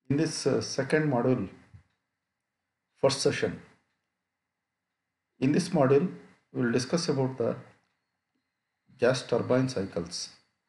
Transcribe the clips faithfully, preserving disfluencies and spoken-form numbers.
In this uh, second module, first session, in this module, we will discuss about the gas turbine cycles,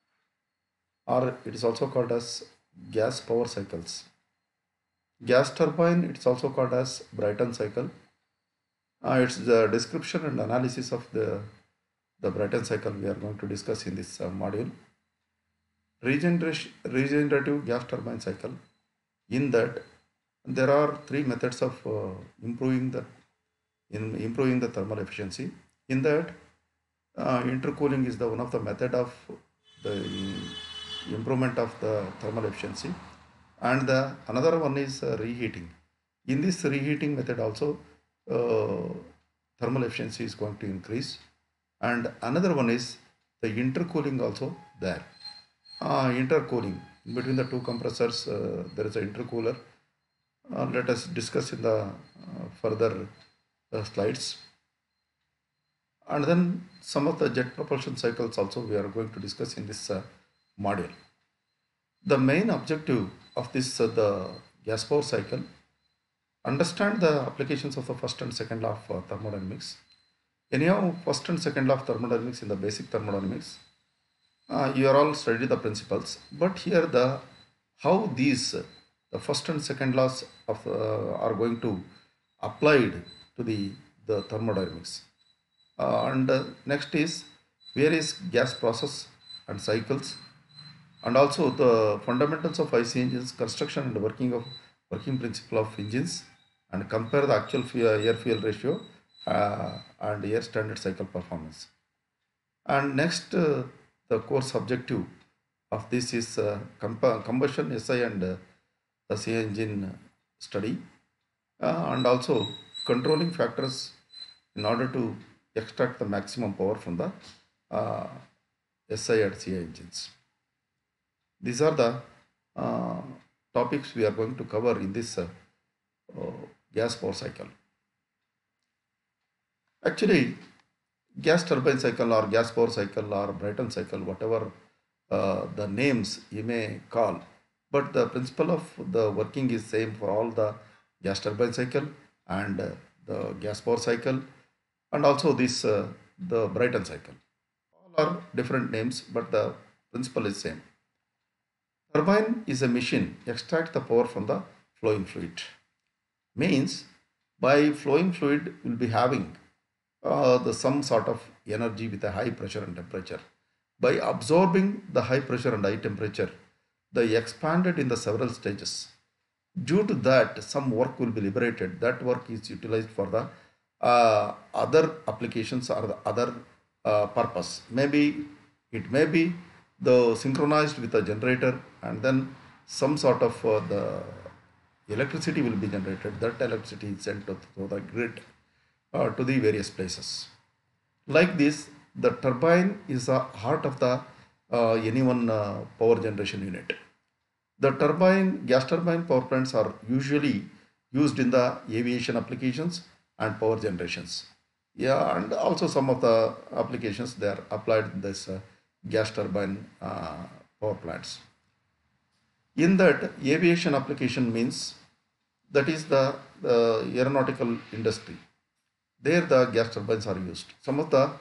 or it is also called as gas power cycles. Gas turbine, it is also called as Brayton cycle. Uh, it's the description and analysis of the, the Brayton cycle we are going to discuss in this uh, module. Regeneration, regenerative gas turbine cycle. In that, there are three methods of uh, improving the in improving the thermal efficiency. In that, uh, intercooling is the one of the method of the improvement of the thermal efficiency, and the another one is uh, reheating. In this reheating method also, uh, thermal efficiency is going to increase, and another one is the intercooling also there. Uh, intercooling between the two compressors, uh, there is an intercooler. Uh, let us discuss in the uh, further uh, slides. And then some of the jet propulsion cycles also we are going to discuss in this uh, module. The main objective of this uh, the gas power cycle, understand the applications of the first and second law of uh, thermodynamics. Anyhow, first and second law of thermodynamics in the basic thermodynamics, uh, you are all studied the principles, but here the how these uh, the first and second laws of uh, are going to applied to the the thermodynamics. Uh, and uh, next is various gas process and cycles, and also the fundamentals of I C engines, construction and working of working principle of engines, and compare the actual fuel, air fuel ratio uh, and air standard cycle performance. And next, uh, the core objective of this is uh, combustion S I and uh, the C I engine study, uh, and also controlling factors in order to extract the maximum power from the uh, S I and C I engines. These are the uh, topics we are going to cover in this uh, uh, gas power cycle. Actually, gas turbine cycle or gas power cycle or Brayton cycle, whatever uh, the names you may call, but the principle of the working is same for all the gas turbine cycle and uh, the gas power cycle, and also this uh, the Brayton cycle. All are different names, but the principle is same. Turbine is a machine extract the power from the flowing fluid. Means by flowing fluid will be having uh, the some sort of energy with a high pressure and temperature. By absorbing the high pressure and high temperature, they expanded in the several stages. Due to that, some work will be liberated. That work is utilized for the uh, other applications or the other uh, purpose. Maybe it may be the synchronized with a generator, and then some sort of uh, the electricity will be generated. That electricity is sent to, to the grid uh, to the various places. Like this, the turbine is the heart of the uh, any one uh, power generation unit. The turbine, gas turbine power plants are usually used in the aviation applications and power generations. Yeah, and also some of the applications they are applied in this uh, gas turbine uh, power plants. In that, aviation application means that is the, the aeronautical industry. There the gas turbines are used. Some of the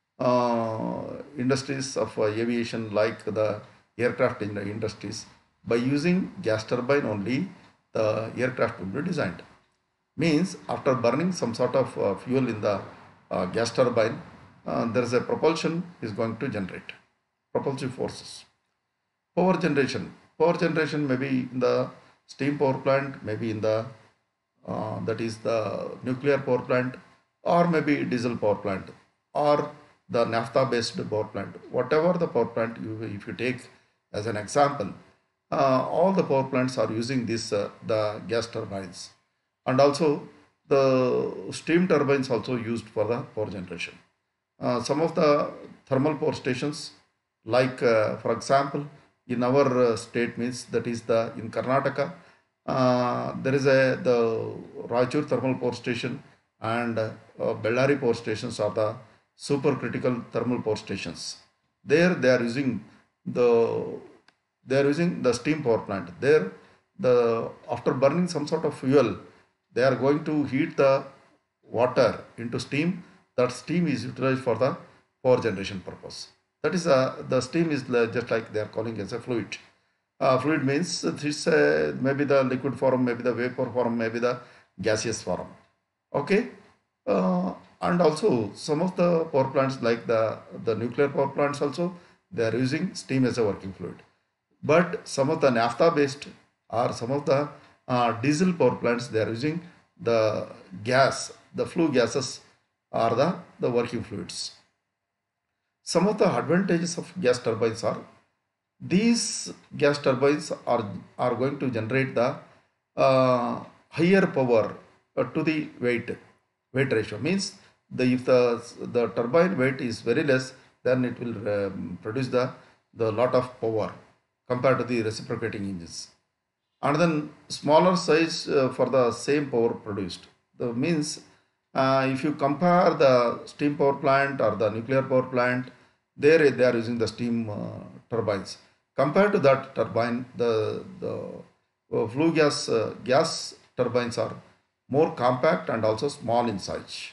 uh, industries of uh, aviation like the aircraft industries, by using gas turbine only the aircraft will be designed. Means after burning some sort of uh, fuel in the uh, gas turbine, uh, there is a propulsion is going to generate propulsive forces. Power generation. Power generation may be in the steam power plant, maybe in the uh, that is the nuclear power plant, or maybe diesel power plant, or the naphtha based power plant. Whatever the power plant you, if you take as an example, uh, all the power plants are using this uh, the gas turbines, and also the steam turbines also used for the power generation. Uh, some of the thermal power stations, like uh, for example, in our uh, state means that is the in Karnataka, uh, there is a the Raichur thermal power station and uh, Bellary power stations are the supercritical thermal power stations. There they are using the they are using the steam power plant. There the after burning some sort of fuel, they are going to heat the water into steam. That steam is utilized for the power generation purpose. That is uh, the steam is just like they are calling as a fluid. Uh, fluid means this uh, maybe the liquid form, maybe the vapor form, maybe the gaseous form. Okay, uh, and also some of the power plants like the the nuclear power plants also they are using steam as a working fluid. But some of the naphtha based or some of the uh, diesel power plants they are using the gas, the flue gases are the the working fluids. Some of the advantages of gas turbines are these gas turbines are, are going to generate the uh, higher power uh, to the weight weight ratio. Means the if the the turbine weight is very less, then it will um, produce the the lot of power compared to the reciprocating engines. And then smaller size uh, for the same power produced. The means uh, if you compare the steam power plant or the nuclear power plant, there they are using the steam uh, turbines. Compared to that turbine, the the uh, flue gas uh, gas turbines are more compact and also small in size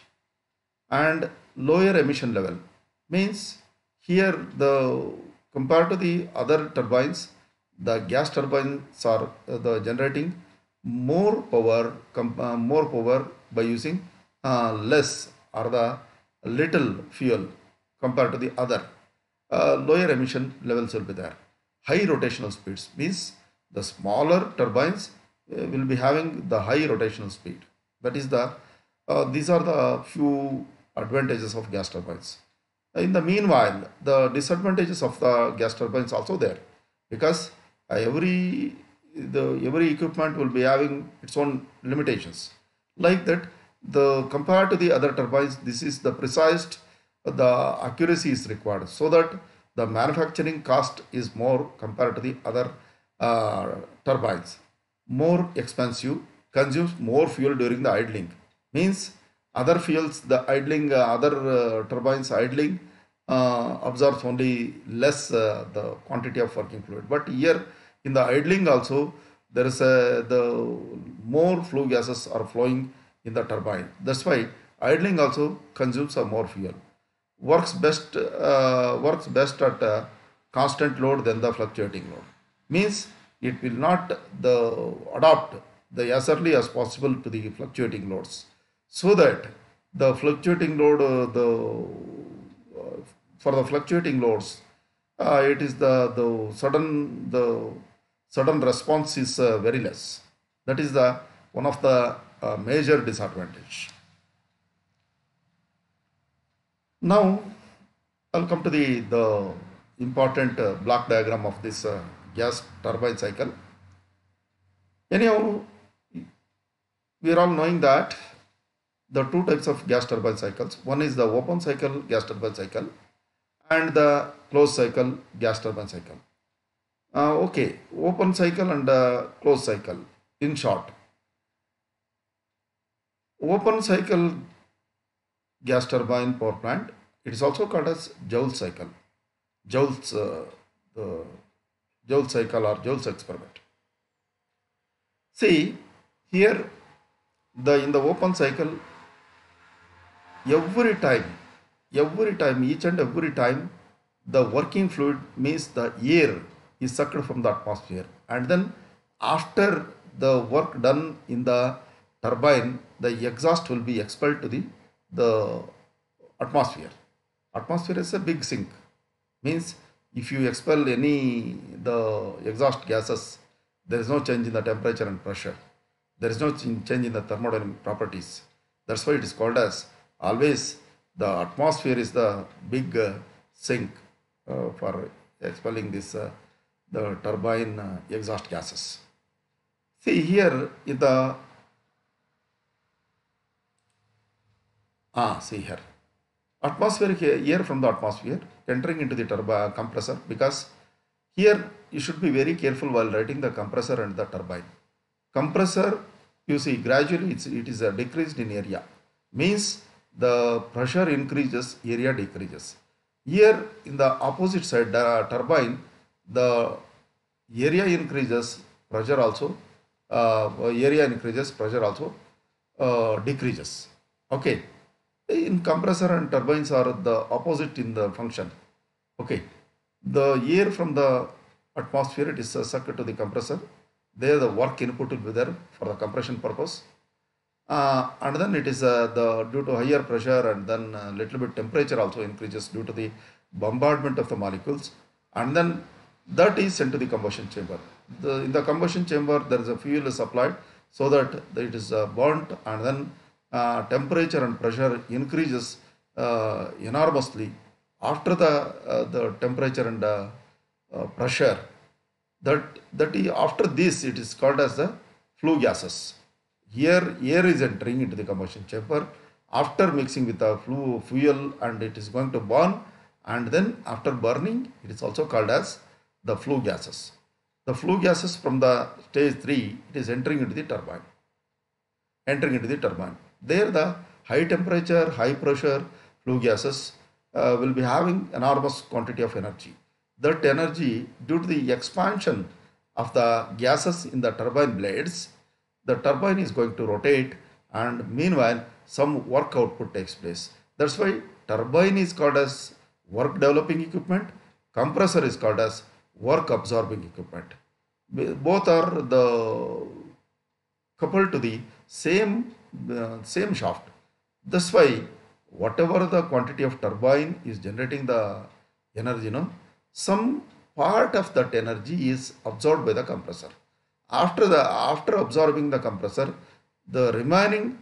and lower emission level. Means here the compared to the other turbines, the gas turbines are uh, the generating more power uh, more power by using uh, less or the little fuel compared to the other. Uh, lower emission levels will be there. High rotational speeds means the smaller turbines uh, will be having the high rotational speed. That is the uh, these are the few advantages of gas turbines. In the meanwhile, the disadvantages of the gas turbines also there, because uh, every the every equipment will be having its own limitations. Like that, the compared to the other turbines, this is the precise, the accuracy is required, so that the manufacturing cost is more compared to the other uh, turbines. More expensive, consumes more fuel during the idling. Means other fuels, the idling, uh, other uh, turbines idling uh, absorbs only less uh, the quantity of working fluid. But here in the idling also there is a the more flue gases are flowing in the turbine. That's why idling also consumes a more fuel. Works best uh, works best at uh, constant load than the fluctuating load. Means it will not the adopt the as early as possible to the fluctuating loads, so that the fluctuating load uh, the uh, for the fluctuating loads uh, it is the the sudden the sudden response is uh, very less. That is the one of the uh, major disadvantage. Now I'll come to the the important uh, block diagram of this uh, gas turbine cycle. Anyhow, we are all knowing that the two types of gas turbine cycles. One is the open cycle gas turbine cycle and the closed cycle gas turbine cycle. Uh, okay, open cycle and uh, closed cycle. In short, open cycle gas turbine power plant, it is also called as Joule cycle. Joule's uh, the Joule cycle or Joule's experiment. See here, the in the open cycle, every time, every time, each and every time, the working fluid means the air is sucked from the atmosphere, and then after the work done in the turbine, the exhaust will be expelled to the the atmosphere. Atmosphere is a big sink. Means if you expel any the exhaust gases, there is no change in the temperature and pressure. There is no change in the thermodynamic properties. That's why it is called as always the atmosphere is the big uh, sink uh, for expelling this uh, the turbine uh, exhaust gases. See here in the ah see here atmospheric air from the atmosphere entering into the turbine compressor, because here you should be very careful while writing the compressor and the turbine. Compressor, you see gradually it's, it is uh, decreased in area, means the pressure increases, area decreases. Here in the opposite side, the turbine, the area increases, pressure also uh, area increases, pressure also uh, decreases. Okay. In compressor and turbines are the opposite in the function. Okay. The air from the atmosphere, it is uh, sucked to the compressor. There the work input will be there for the compression purpose. Uh, and then it is uh, the due to higher pressure, and then a little bit temperature also increases due to the bombardment of the molecules, and then that is sent to the combustion chamber. The, in the combustion chamber there is a fuel is supplied so that it is uh, burnt, and then uh, temperature and pressure increases uh, enormously. After the uh, the temperature and uh, uh, pressure, that that is, after this it is called as the flue gases. Here air is entering into the combustion chamber after mixing with the flue fuel, and it is going to burn, and then after burning it is also called as the flue gases. The flue gases from the stage three, it is entering into the turbine. Entering into the turbine. There the high temperature, high pressure flue gases uh, will be having enormous quantity of energy. That energy, due to the expansion of the gases in the turbine blades, the turbine is going to rotate, and meanwhile some work output takes place. That's why turbine is called as work developing equipment, compressor is called as work absorbing equipment. Both are the coupled to the same uh, same shaft. That's why whatever the quantity of turbine is generating the energy, you know, some part of that energy is absorbed by the compressor. After the after absorbing the compressor, the remaining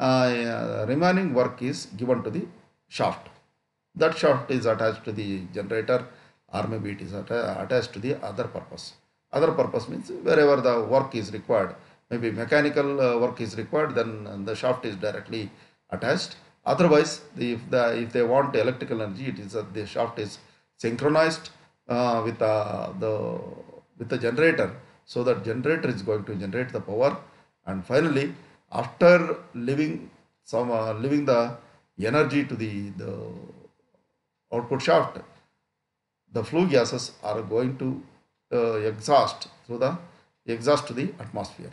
uh, remaining work is given to the shaft. That shaft is attached to the generator, or maybe it is atta attached to the other purpose. Other purpose means wherever the work is required, maybe mechanical uh, work is required, then the shaft is directly attached. Otherwise, the, if the if they want electrical energy, it is uh, the shaft is synchronized uh, with uh, the with the generator, so that generator is going to generate the power, and finally after leaving some uh, leaving the energy to the the output shaft, the flue gases are going to uh, exhaust through the exhaust to the atmosphere.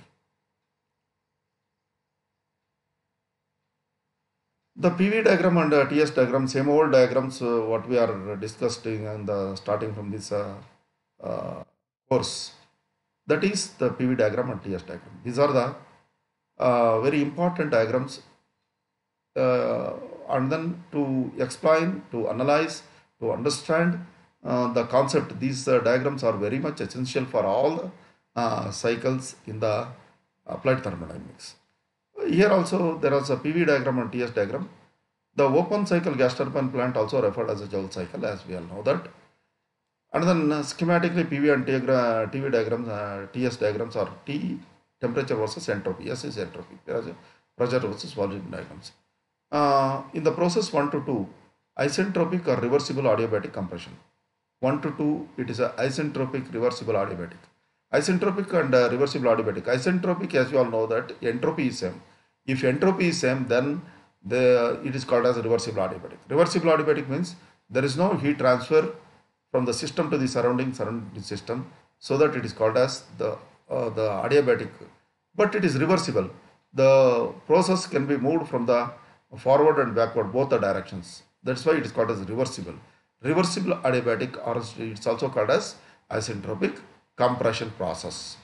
The P V diagram and uh, T S diagram, same old diagrams uh, what we are discussing and the starting from this uh, uh, course. That is the P V diagram and T S diagram. These are the uh, very important diagrams, uh, and then to explain, to analyze, to understand uh, the concept. These uh, diagrams are very much essential for all the uh, cycles in the applied thermodynamics. Here also there is a P V diagram and T S diagram. The open cycle gas turbine plant also referred as a Joule cycle, as we all know that. And then uh, schematically P V and T V diagrams, uh, T S diagrams are T temperature versus entropy, S is entropy, pressure versus volume diagrams. Uh, in the process one to two, isentropic or reversible adiabatic compression. one to two, it is a isentropic reversible adiabatic. Isentropic and uh, reversible adiabatic. Isentropic, as you all know that entropy is same. If entropy is same, then the it is called as a reversible adiabatic. Reversible adiabatic means there is no heat transfer from the system to the surrounding surrounding system, so that it is called as the uh, the adiabatic. But it is reversible. The process can be moved from the forward and backward, both the directions. That's why it is called as reversible. Reversible adiabatic, or it's also called as isentropic compression process.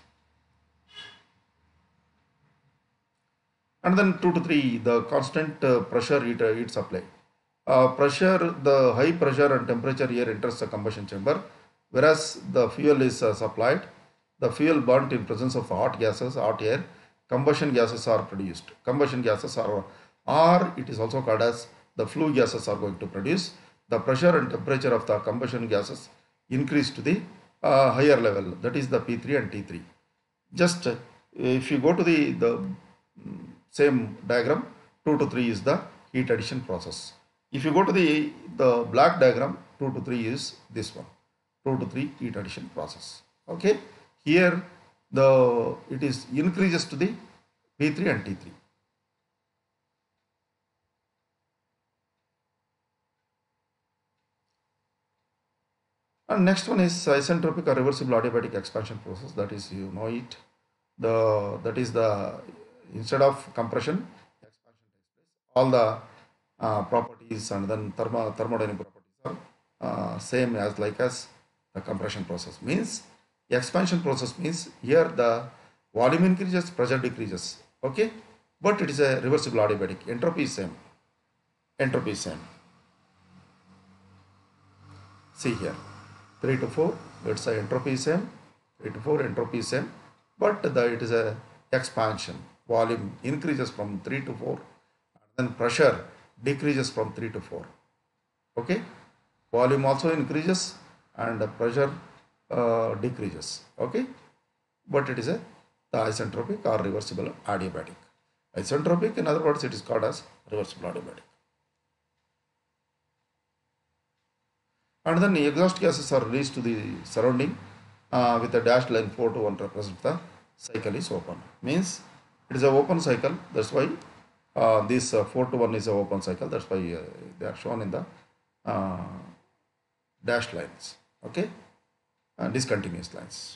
And then two to three, the constant uh, pressure heat, uh, heat supply. Uh, pressure, the high pressure and temperature air enters the combustion chamber, whereas the fuel is uh, supplied. The fuel burnt in presence of hot gases, hot air, combustion gases are produced. Combustion gases are, or it is also called as the flue gases are going to produce. The pressure and temperature of the combustion gases increase to the uh, higher level, that is the P three and T three. Just uh, if you go to the, the same diagram, two to three is the heat addition process. If you go to the, the black diagram, two to three is this one, two to three heat addition process. Okay, here the it is increases to the P three and T three. And next one is isentropic or reversible adiabatic expansion process, that is, you know it. The that is the instead of compression, expansion takes place. All the uh, properties and then thermo, thermodynamic properties are uh, same as like as the compression process. Means expansion process means here the volume increases, pressure decreases. Okay, but it is a reversible adiabatic. Entropy is same. Entropy is same. See here, three to four. Let's say entropy is same. three to four entropy is same, but the, it is a expansion. Volume increases from three to four, and then pressure decreases from three to four. Okay, volume also increases and the pressure uh, decreases. Okay, but it is a the isentropic or reversible adiabatic. Isentropic, in other words, it is called as reversible adiabatic. And then exhaust gases are released to the surrounding uh, with a dashed line four to one represents the cycle is open. Means it is an open cycle. That's why uh, this uh, four to one is an open cycle. That's why uh, they are shown in the uh, dashed lines. Okay, and discontinuous lines.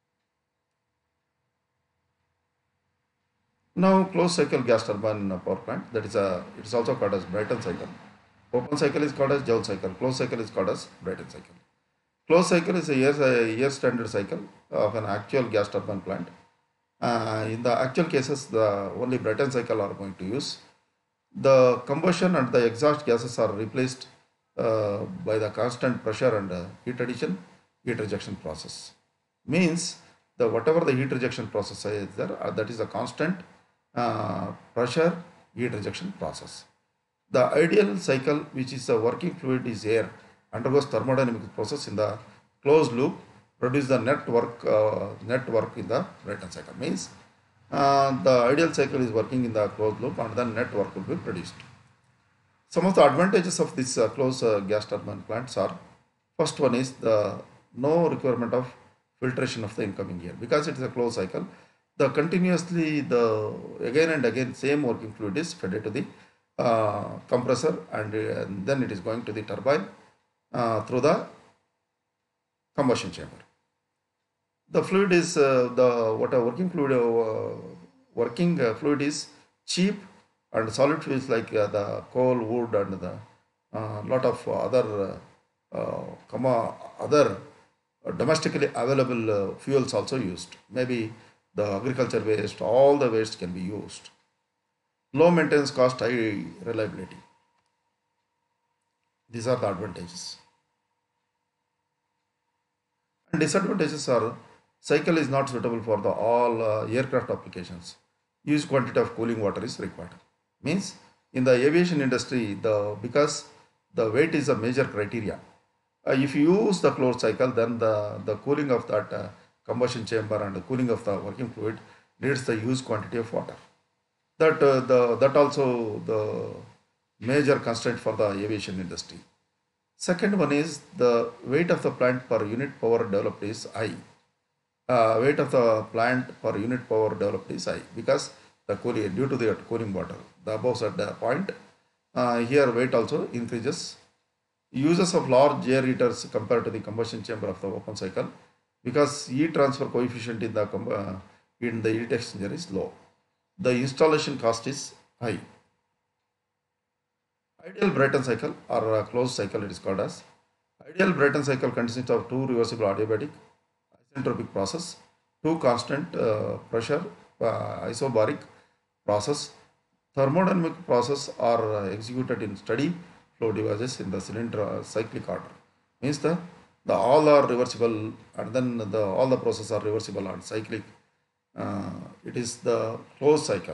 Now closed cycle gas turbine power plant, that is a it is also called as Brayton cycle. Open cycle is called as Joule cycle. Closed cycle is called as Brayton cycle. Closed cycle is a year, a year standard cycle of an actual gas turbine plant. Uh, in the actual cases, the only Brayton cycle are going to use. The combustion and the exhaust gases are replaced uh, by the constant pressure and uh, heat addition, heat rejection process. Means the whatever the heat rejection process is there, uh, that is a constant uh, pressure heat rejection process. The ideal cycle, which is a working fluid is air, undergoes thermodynamic process in the closed loop, produce the net work, uh, net work in the Brayton cycle. Means uh, the ideal cycle is working in the closed loop and then net work will be produced. Some of the advantages of this uh, closed uh, gas turbine plants are, first one is the no requirement of filtration of the incoming air because it is a closed cycle. The continuously the again and again same working fluid is fed to the uh, compressor and, uh, and then it is going to the turbine uh, through the combustion chamber. The fluid is uh, the what a working fluid uh, working uh, fluid is cheap, and solid fuels like uh, the coal, wood, and the uh, lot of other uh, uh, comma other domestically available uh, fuels also used. Maybe the agriculture waste, all the waste can be used. Low maintenance cost, high reliability. These are the advantages. And disadvantages are cycle is not suitable for the all uh, aircraft applications. Huge quantity of cooling water is required. Means in the aviation industry, the because the weight is a major criteria. Uh, if you use the closed cycle, then the, the cooling of that uh, combustion chamber and the cooling of the working fluid needs the huge quantity of water. That uh, the that also the major constraint for the aviation industry. Second one is the weight of the plant per unit power developed is high. Uh, weight of the plant per unit power developed is high because the cooling due to the cooling water. The above said the point. Uh, here weight also increases. Uses of large air heaters compared to the combustion chamber of the open cycle because heat transfer coefficient in the uh, in the heat exchanger is low. The installation cost is high. Ideal Brayton cycle or a closed cycle it is called as. Ideal Brayton cycle consists of two reversible adiabatic isentropic process, two constant uh, pressure uh, isobaric process. Thermodynamic process are uh, executed in steady flow devices in the cylinder uh, cyclic order. Means the, the all are reversible and then the all the processes are reversible and cyclic. Uh, it is the closed cycle.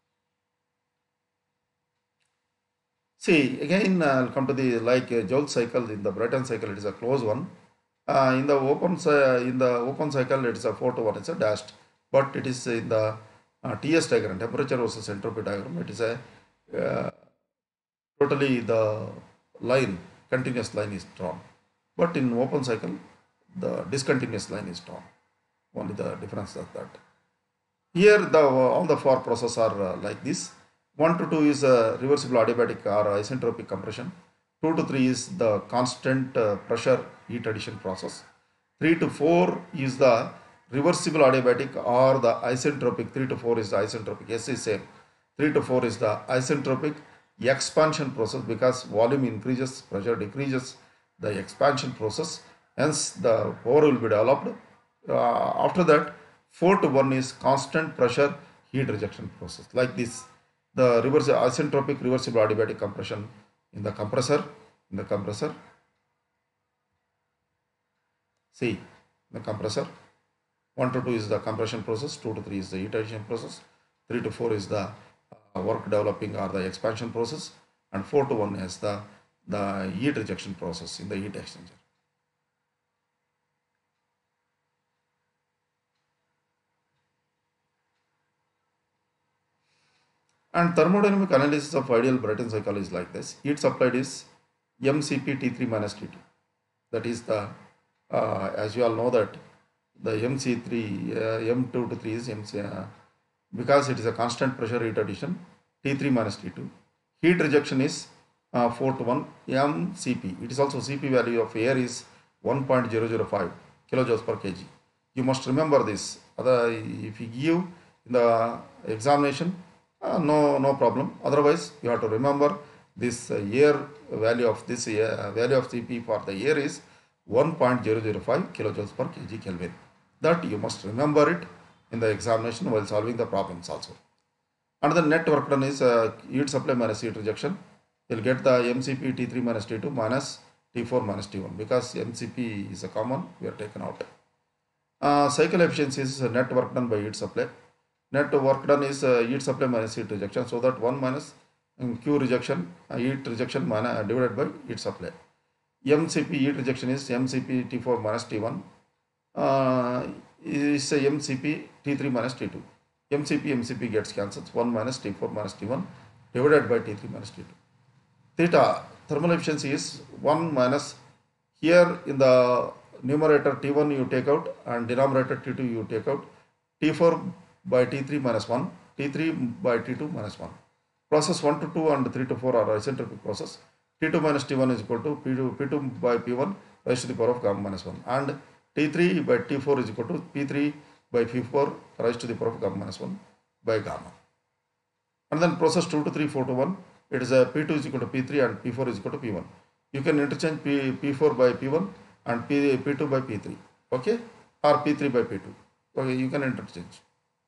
See again I'll come to the like uh, Joule cycle. In the Brayton cycle it is a closed one. Uh, in the open uh, in the open cycle it is a four to one. It's a dashed, but it is in the uh, T S diagram, temperature versus entropy diagram. It is a uh, totally the line continuous line is drawn, but in open cycle the discontinuous line is drawn. Only the difference is that. Here the all the four processes are uh, like this. one to two is a reversible adiabatic or isentropic compression. two to three is the constant uh, pressure heat addition process. three to four is the reversible adiabatic or the isentropic. three to four is the isentropic. S is same. three to four is the isentropic expansion process because volume increases, pressure decreases, the expansion process. Hence, the pore will be developed. Uh, after that, four to one is constant pressure heat rejection process. Like this, the reverse isentropic reversible adiabatic compression in the compressor. In the compressor, see the compressor. one to two is the compression process, two to three is the heat addition process, three to four is the uh, work developing or the expansion process, and four to one is the, the heat rejection process in the heat exchanger. And thermodynamic analysis of ideal Brayton cycle is like this. Heat supplied is M C P T three minus T two. That is the, uh, as you all know that the M C three, uh, M two to three is M C, uh, because it is a constant pressure heat addition, T three minus T two. Heat rejection is uh, four to one M C P. It is also C P value of air is one point zero zero five kilojoules per kg. You must remember this. Other, if you give in the examination, uh, no no problem. Otherwise, you have to remember this uh, air value of this uh, value of C P for the air is one point zero zero five kilojoules per kg Kelvin. That you must remember it in the examination while solving the problems also. And the net work done is uh, heat supply minus heat rejection. You will get the M C P T three minus T two minus T four minus T one because M C P is a common, we are taken out. Uh, cycle efficiency is net work done by heat supply. Net work done is uh, heat supply minus heat rejection, so that one minus um, Q rejection, uh, heat rejection minus, uh, divided by heat supply. M C P heat rejection is M C P T four minus T one, uh, is a M C P T three minus T two. M C P M C P gets cancelled, one minus T four minus T one divided by T three minus T two. Theta thermal efficiency is one minus, here in the numerator T one you take out and denominator T two you take out, T four by T three minus one, T three by T two minus one. Process one to two and three to four are isentropic process. T two minus T one is equal to P two, P two by P one raised to the power of gamma minus one, and T three by T four is equal to P three by P four raised to the power of gamma minus one by gamma. And then process two to three, four to one, it is a P two is equal to P three and P four is equal to P one. You can interchange P, P4 by P one and P, P2 by P three, okay, or P three by P two, okay, you can interchange.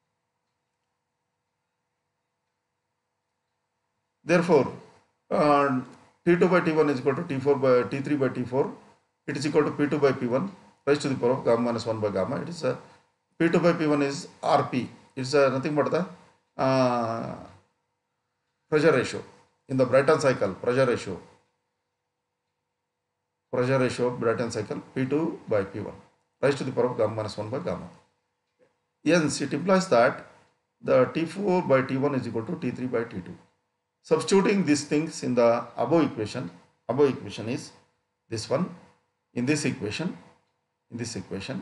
Therefore, uh, T two by T one is equal to T four by T three by T four, it is equal to P two by P one raised to the power of gamma minus one by gamma. It is a P two by P one is R P, it is a nothing but the uh, pressure ratio in the Brayton cycle, pressure ratio, pressure ratio of Brayton cycle, P two by P one raised to the power of gamma minus one by gamma. Hence, it implies that the T four by T one is equal to T three by T two. Substituting these things in the above equation, above equation is this one. In this equation, in this equation,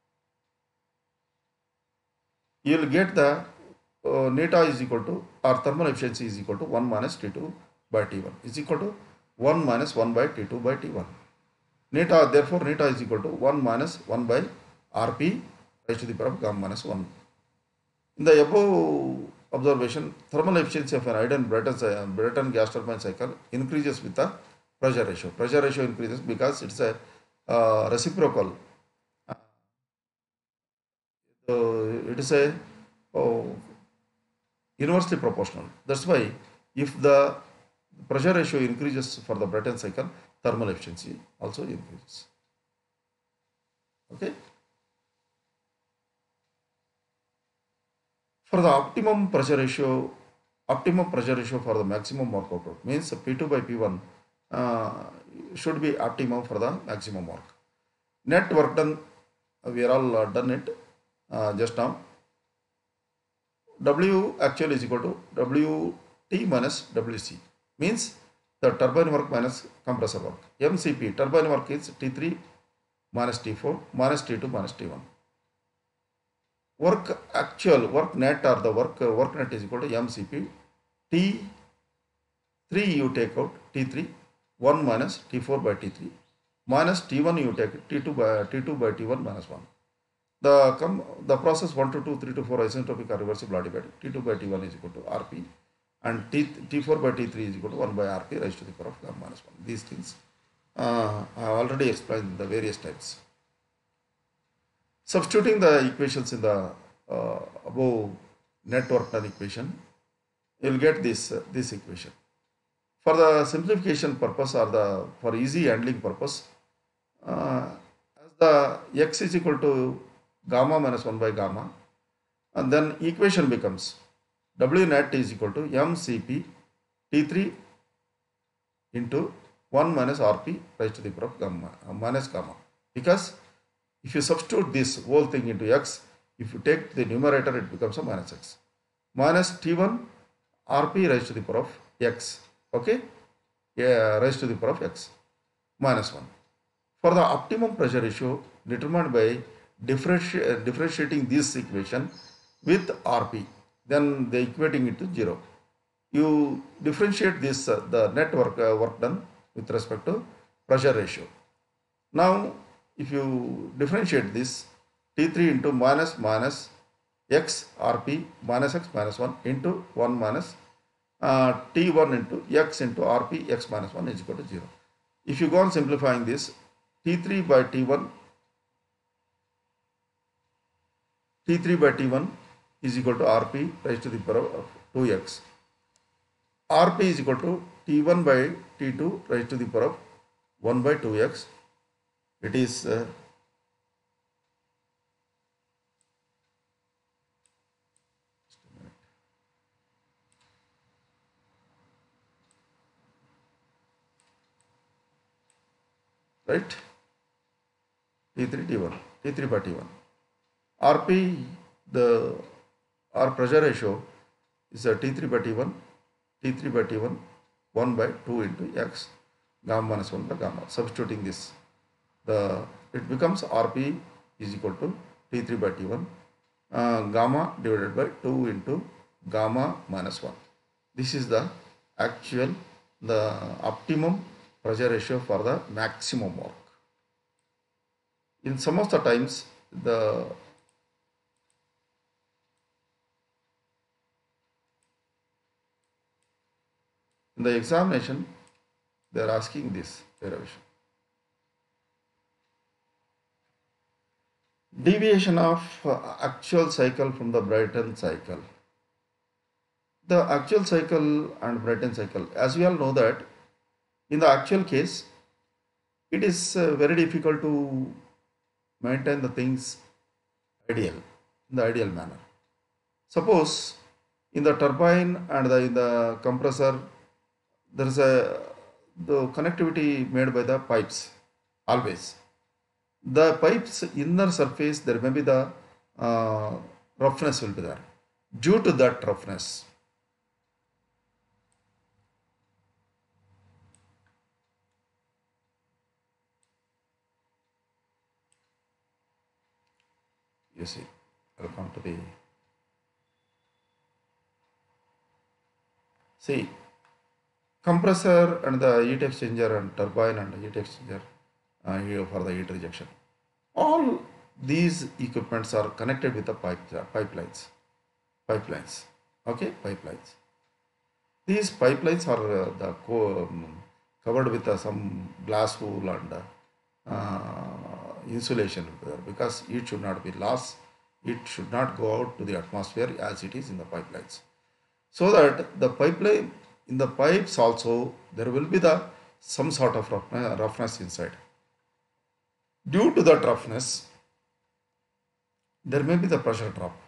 you will get the uh, neta is equal to, or thermal efficiency is equal to one minus T two by T one is equal to one minus one by T two by T one. Neta, therefore, neta is equal to one minus one by R P raised to the power of gamma minus one. In the above observation, thermal efficiency of an ideal Brayton, Brayton gas turbine cycle increases with the pressure ratio. Pressure ratio increases because it's a uh, reciprocal. Uh, it is a oh, inversely proportional. That's why if the pressure ratio increases for the Brayton cycle, thermal efficiency also increases. Okay. For the optimum pressure ratio, optimum pressure ratio for the maximum work output means P two by P one uh, should be optimum for the maximum work. Net work done, we are all uh, done it uh, just now. W actual is equal to W T minus W C, means the turbine work minus compressor work. M C P, turbine work is T three minus T four minus T two minus T one. Work actual, work net or the work uh, work net is equal to M C P. T three you take out T three, one minus T four by T three minus T one you take T two by T two by T one minus one. The, com the process one to two, three to four isentropic or reversible adiabatic. T two by T one is equal to R P, and T, T4 by T three is equal to one by R P raised to the power of gamma minus one. These things uh, I have already explained the various types. Substituting the equations in the uh, above net work done equation, you will get this, uh, this equation. For the simplification purpose or the for easy handling purpose, uh, as the x is equal to gamma minus one by gamma, and then equation becomes W net is equal to M C P T three into one minus R P raised to the power of gamma uh, minus gamma. Because if you substitute this whole thing into x, if you take the numerator, it becomes a minus x. Minus T one R P raised to the power of x. Okay? Yeah, raised to the power of x. Minus one. For the optimum pressure ratio determined by differenti uh, differentiating this equation with R P, then the equating it to zero. You differentiate this, uh, the net work, uh, work done with respect to pressure ratio. Now, if you differentiate this, T three into minus minus x R P minus x minus one into one minus uh, T one into x into R P x minus one is equal to zero. If you go on simplifying this, T three by T one, T three by T one is equal to R P raised to the power of two x. R P is equal to T one by T two raised to the power of one by two x. It is uh, right, T three T one, T three by T one. R P, the our pressure ratio is a T three by T one, T three by T one, one by two into x, gamma minus one by gamma. Substituting this, the it becomes R P is equal to T three by T one, uh, gamma divided by two into gamma minus one. This is the actual, the optimum pressure ratio for the maximum work. In some of the times, the in the examination, they are asking this derivation. Deviation of uh, actual cycle from the Brayton cycle. The actual cycle and Brayton cycle, as we all know that in the actual case, it is uh, very difficult to maintain the things ideal, in the ideal manner. Suppose in the turbine and the, in the compressor, there is a the connectivity made by the pipes always. The pipe's inner surface, there may be the uh, roughness will be there. Due to that roughness, you see, I'll come to the, see, compressor and the heat exchanger and turbine and heat exchanger uh, here for the heat rejection. All these equipments are connected with the pipe, uh, pipelines. Pipelines. Okay, pipelines. These pipelines are uh, the co um, covered with uh, some glass wool and uh, uh, insulation because it should not be lost. It should not go out to the atmosphere as it is in the pipelines. So that the pipeline, in the pipes also, there will be the some sort of roughness inside. Due to that roughness, there may be the pressure drop.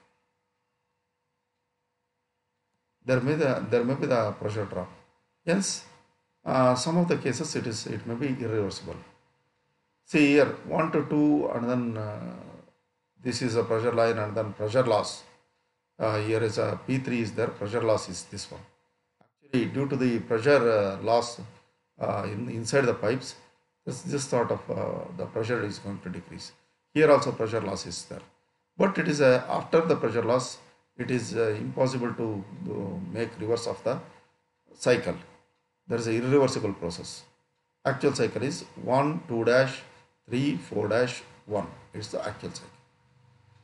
There may the there may be the pressure drop. Yes, uh, some of the cases it is it may be irreversible. See here one to two, and then uh, this is a pressure line, and then pressure loss. Uh, here is a P three is there. Pressure loss is this one. Actually, due to the pressure uh, loss uh, in inside the pipes, this this sort of uh, the pressure is going to decrease. Here also pressure loss is there, but it is uh, after the pressure loss, it is uh, impossible to uh, make reverse of the cycle. There is an irreversible process. Actual cycle is one, two dash, three, four dash, one. It's the actual cycle.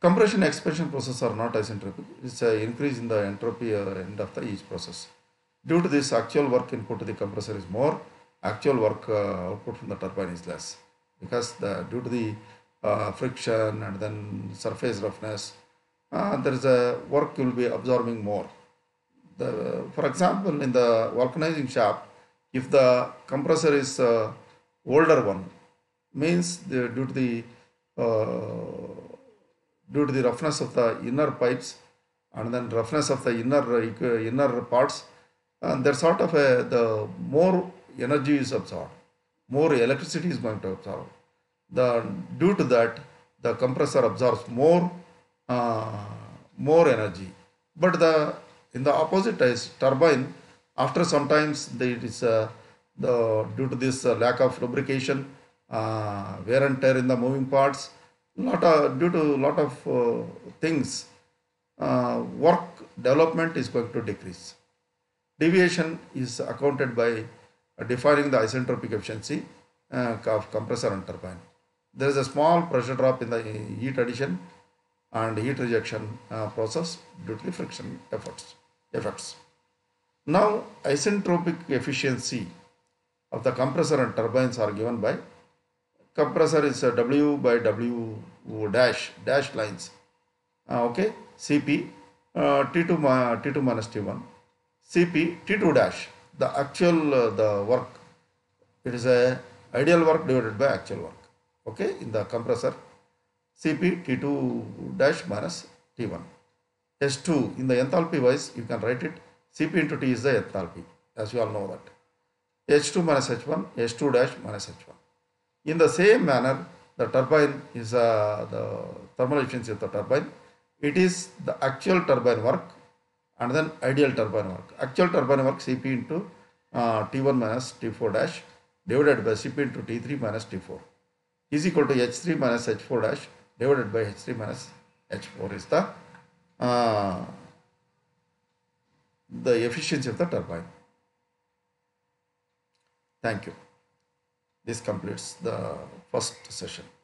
Compression expansion process are not isentropic. It's an increase in the entropy uh, end of the each process. Due to this, actual work input to the compressor is more, actual work uh, output from the turbine is less, because the due to the uh, friction and then surface roughness, uh, there is a work will be absorbing more. The, for example, in the vulcanizing shaft, if the compressor is uh, older one, means the, due to the uh, due to the roughness of the inner pipes and then roughness of the inner uh, inner parts, and there sort of a, the more energy is absorbed, more electricity is going to absorb. The due to that, the compressor absorbs more uh, more energy. But the in the opposite is turbine. After sometimes the, it is uh, the due to this uh, lack of lubrication, uh, wear and tear in the moving parts, lot of due to lot of uh, things, uh, work development is going to decrease. Deviation is accounted by uh, defining the isentropic efficiency uh, of compressor and turbine. There is a small pressure drop in the heat addition and heat rejection uh, process due to the friction efforts effects. Now, isentropic efficiency of the compressor and turbines are given by compressor is uh, W by W dash dash lines. Uh, okay, C P uh, T two ma, T two minus T one, C P T two dash. The actual uh, the work, it is a ideal work divided by actual work. Okay, in the compressor, C P T two dash minus T one. S two in the enthalpy wise, you can write it C P into T is the enthalpy, as you all know that. H two minus H one, H two dash minus H one. In the same manner, the turbine is uh, the thermal efficiency of the turbine. It is the actual turbine work and then ideal turbine work. Actual turbine work C P into uh, T one minus T four dash divided by C P into T three minus T four is equal to H three minus H four dash divided by H three minus H four is the uh, the efficiency of the turbine. Thank you. This completes the first session.